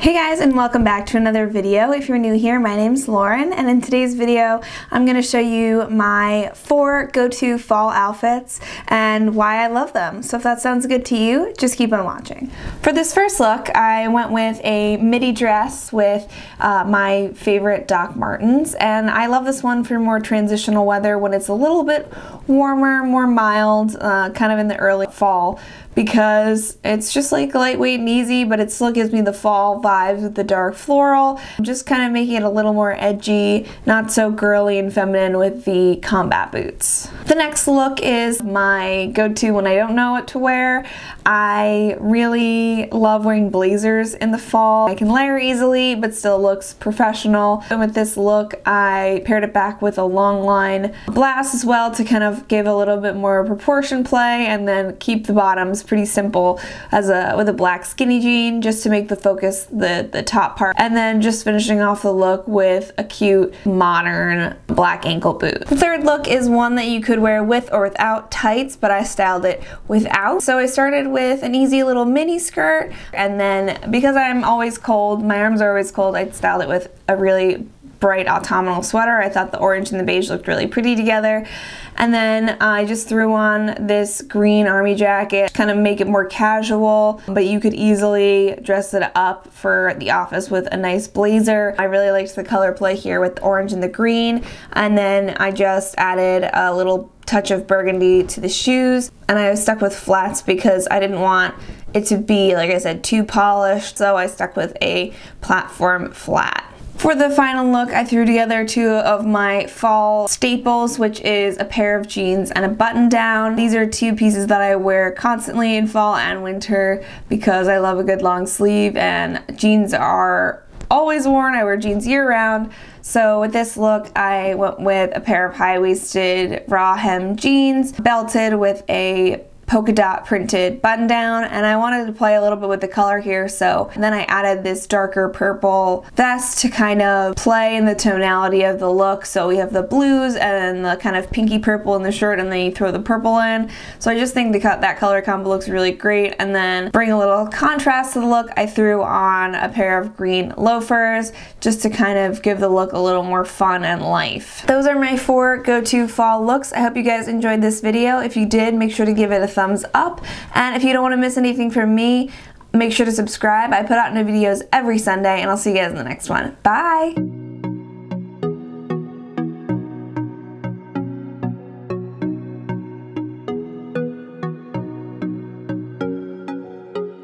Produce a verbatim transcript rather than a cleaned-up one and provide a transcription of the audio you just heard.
Hey guys, and welcome back to another video. If you're new here, my name's Lauren, and in today's video I'm going to show you my four go-to fall outfits and why I love them. So if that sounds good to you, just keep on watching. For this first look, I went with a midi dress with uh, my favorite Doc Martens, and I love this one for more transitional weather when it's a little bit warmer, more mild, uh, kind of in the early fall, because it's just like lightweight and easy, but it still gives me the fall vibes with the dark floral. I'm just kind of making it a little more edgy, not so girly and feminine with the combat boots. The next look is my go-to when I don't know what to wear. I really love wearing blazers in the fall. I can layer easily, but still looks professional. And with this look, I paired it back with a long line blouse as well to kind of give a little bit more proportion play, and then keep the bottoms pretty simple as a with a black skinny jean just to make the focus the the top part, and then just finishing off the look with a cute modern black ankle boot. The third look is one that you could wear with or without tights, but I styled it without. So I started with an easy little mini skirt, and then because I'm always cold, my arms are always cold, I styled it with a really bright autumnal sweater. I thought the orange and the beige looked really pretty together. And then I just threw on this green army jacket, kind of make it more casual, but you could easily dress it up for the office with a nice blazer. I really liked the color play here with the orange and the green. And then I just added a little touch of burgundy to the shoes, and I was stuck with flats because I didn't want it to be, like I said, too polished, so I stuck with a platform flat. For the final look, I threw together two of my fall staples, which is a pair of jeans and a button down. These are two pieces that I wear constantly in fall and winter because I love a good long sleeve, and jeans are always worn. I wear jeans year round. So with this look, I went with a pair of high-waisted raw hem jeans, belted with a polka dot printed button down, and I wanted to play a little bit with the color here, so then I added this darker purple vest to kind of play in the tonality of the look. So we have the blues and the kind of pinky purple in the shirt, and then you throw the purple in. So I just think the cut that color combo looks really great. And then bring a little contrast to the look, I threw on a pair of green loafers just to kind of give the look a little more fun and life. Those are my four go-to fall looks. I hope you guys enjoyed this video. If you did, make sure to give it a thumbs up, and if you don't want to miss anything from me, make sure to subscribe. I put out new videos every Sunday, and I'll see you guys in the next one. Bye!